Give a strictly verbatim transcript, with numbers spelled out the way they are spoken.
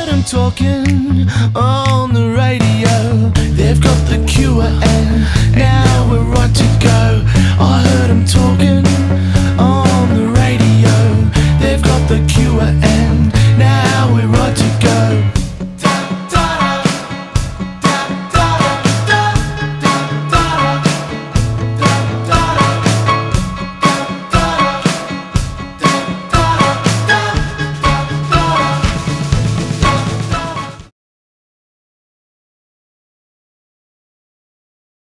heard them talking on the radio. They've got the cure and now we're right to go. I heard them talking